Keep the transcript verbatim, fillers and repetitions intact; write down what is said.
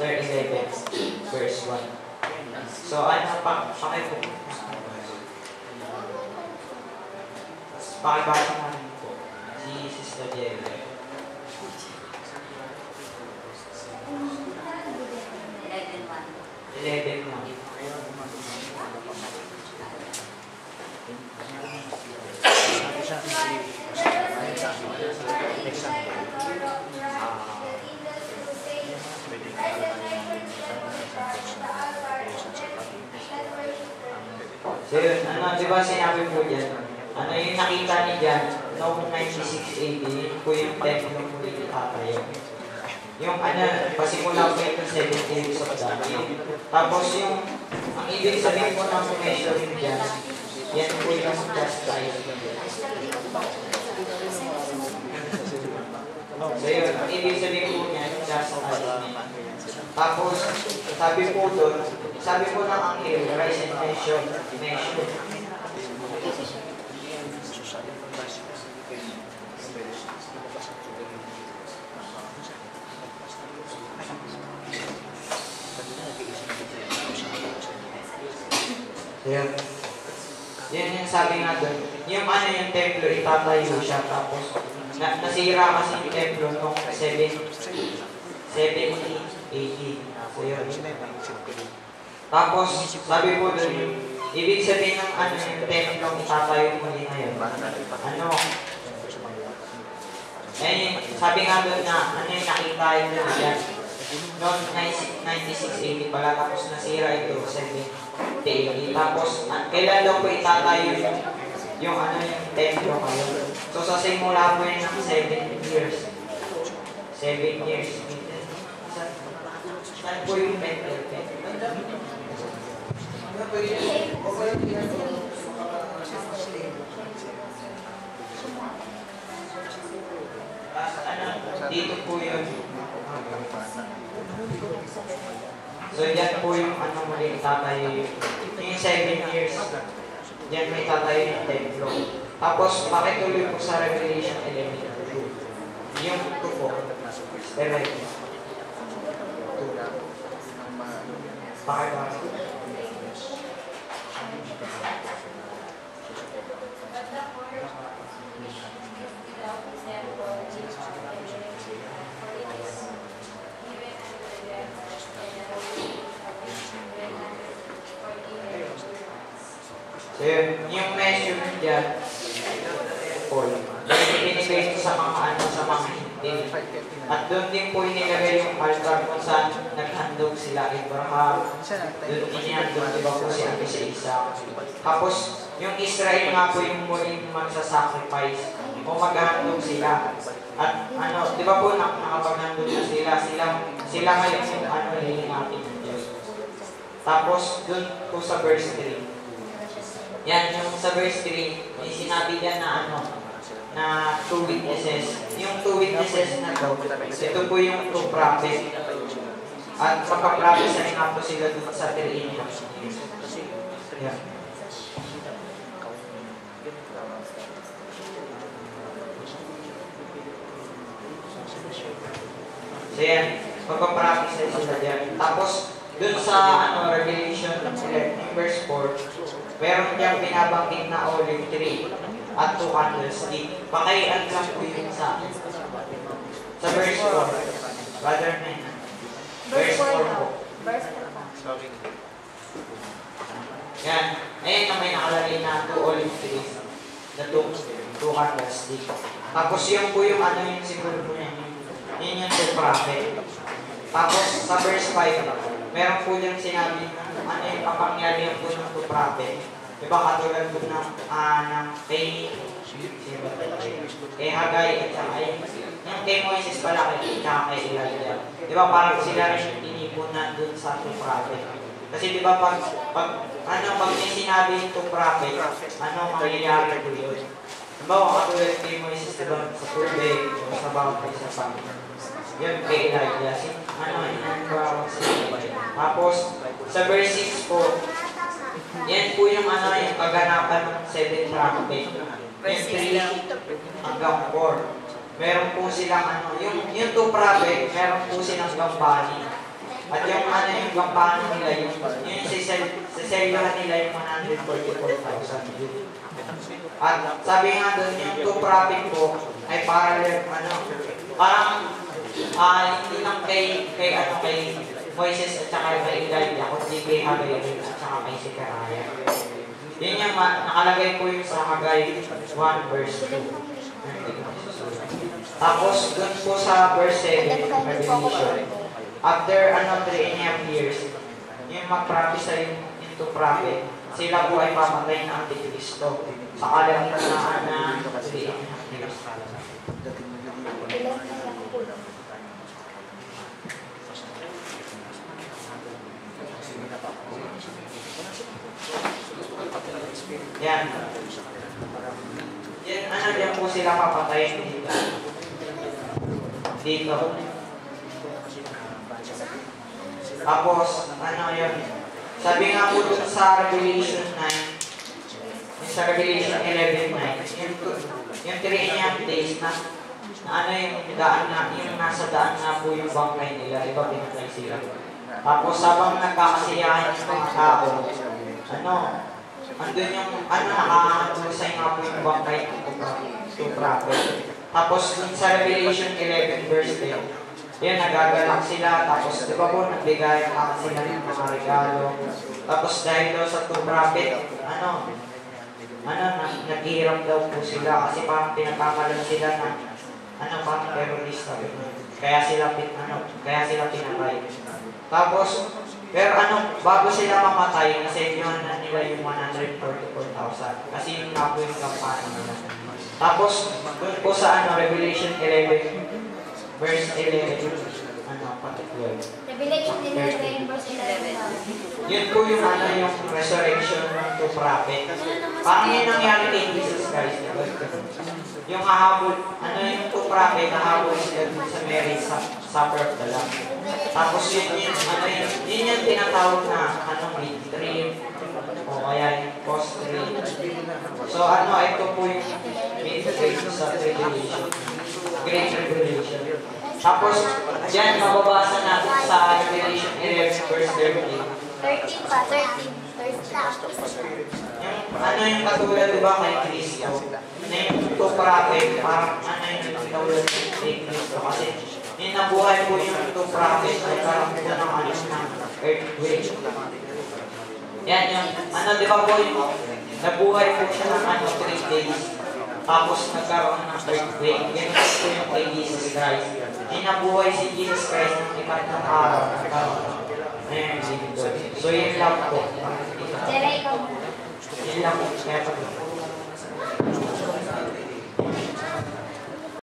chapter eleven, verse one. So, ano, pa, pakipo. Pakibasa namin po. Si Sister Jerry. eleven one. So yun, ano, di ba sinabi po dyan, ano yung nakita ni Jan, noong ninety-six A D, yun po yung templo ng muli itatayo. Yung ano, pasimula po ito seventy years of that. Tapos yung, ang ibig sabihin po ng measuring dyan, yan po yung just size. So yun, ang ibig sabihin po niya, just size. Tapos, sabi po doon, sabi po ng anghel, rise and measure, measure. Yan. Yan yung sabi nga doon. Yung ano yung templo, itatayo siya. Tapos, na nasira kasi yung templo noong seventy A D. So yun. Tapos, sabi po doon, ibig sabihin ng ano yung templo itatayo muli ngayon. Ano? Eh, sabi nga doon na, ano yung nakita yung doon dyan. Noong ninety-six A D pala, tapos nasira ito, seventy A D. Tapos, kailan daw po itatayo yung, yung ano yung templo kayo. So, sa simula po yun ng seven years. seven years. Saan po yung mental temple? Ano, dito po yun. So, yan po yung ano muli tatayo yung seven years. Yan may tatayo yung templo. Tapos, makituloy po sa Revelation eleven. Yung two po. eleven. Pakibasa. So yun, yung measurement dyan, Paul, binibigay ito sa mga ano, sa mga hindi. At doon din po inilagay yung altar kung saan naghandog sila Abraham. Doon inihandog, di ba po si Abi sa isa. Tapos, yung Israel nga po yung muling magsasacrifice o maghandog sila. At ano, di ba po nakapaghandog na sila, sila, sila ngayon yung ano, lilingapin ng Diyos. Tapos, doon po sa verse three. Yan, yung sa verse three, may sinabi dyan na ano, na two witnesses. Yung two witnesses na to, ito po yung two prophet. At magka-prophet na nga po sila dun sa three. Yan. So yan, magka-prophet sila dyan. Tapos, dun sa ano, Revelation eleven, verse four, meron diyang binabanggit na olive tree at two candlestick. Pakaian lang po yun sa sa verse four. Brother Nena. Verse four po. Verse four. Yan. Ayun na may nakalagay na two olive trees. Na two, two candlestick. Tapos yung po yung ano yung siguro po yan. Yun yung two prophet. Tapos sa verse five, meron po yung sinabi na ano yung kapangyarihan po ng two prophet. Diba katulad po ng, uh, ng kay, kay Hagay at saka yung kay Moises pala kay tsaka kay Elijah. Diba parang sila rin inipunan dun sa two prophet. Kasi diba pag, pag ano, pag may sinabi yung two prophet, ano mangyayari po yun? Diba katulad kay Moises, diba sa tubig o sa bawat sa panginoon. Yun kay Elijah. Ano, inanbawa sa Elijah. Tapos, sa verse six po, yan po yung ano, yung kaganapan ng seven trumpet. Yung three hanggang four. Meron po silang ano, yung, yung two prophet, meron po silang gambani. At yung ano yung gampanan nila, yung, yung siselyohan nila yung one hundred forty-four thousand. At sabi nga doon, yung to profit po ay parallel, ano, parang uh, hindi lang kay, kay, ano, kay Moises at saka kay Elijah, kundi kay Hagay at saka kay Zechariah. Yun yung nakalagay po yung sa Hagay one verse two. Tapos doon po sa verse seven, Revelation, after ano, three and a half years, yung mag-prophesy into prophet, sila po ay pamatay na Antikristo sa kalamitan na three and a half years. Yan. Yan, ano yan po sila papatayin dito. Dito. Tapos, ano yun? Sabi nga po dun sa Revelation nine, yung sa Revelation eleven nine, yung, yung three and a half days na, na ano yung daan na, yung nasa daan na po yung bangkay nila, iba pinatay sila. Tapos, habang nagkakasiyahan yung mga tao, ano, andun yung, ano, nakakatulusay nga po yung bangkay to prophet. Tapos, dun sa Revelation eleven verse ten, yun, nagagalak sila, tapos di ba po, nagbigay ang sila ng mga regalo. Tapos dahil daw sa two prophet, ano, ano, naghihiram daw po sila kasi parang pinagkakalan sila na, ano, parang terrorista. Kaya sila, pin, ano, kaya sila pinatay. Tapos, pero ano, bago sila mamatay, nasenyohan na nila yung one hundred forty-four thousand. Kasi yun nga po yung kampanya nila. Tapos, dun po sa ano, Revelation eleven, verse eleven, ano, particular. Revelation eleven, verse eleven. Yun po yung ano, yung resurrection ng two prophet. Parang yun nangyari kay Jesus Christ. Yung hahabol, ano yung two prophet, nahabol sila dun sa marriage supper of the Lamb. Tapos yun yun, ano yun, yun yung tinatawag na, ano, mid-trib, o kaya yung post-trib. So ano, ito po yung mid-trib sa tribulation. Great Tribulation. Tapos, dyan, mababasa natin sa Revelation eleven, verse thirteen. thirteen pa, thirteen. Yung, ano yung katulad, diba, kay Cristo? Na yung two prophet, parang ano yung katulad kay Cristo. Kasi, yung nabuhay po yung two prophet, ay parang po ng ano ng earthquake. Yan, yung, ano, di ba po yung, nabuhay po siya ng ano, three days. Tapos nagkaroon ng earthquake. Yan po yung kay Jesus Christ. Yung nabuhay si Jesus Christ ng ikatlong araw. Ayan, so yun lang po. Jera, ikaw. Yun lang po. Kaya po.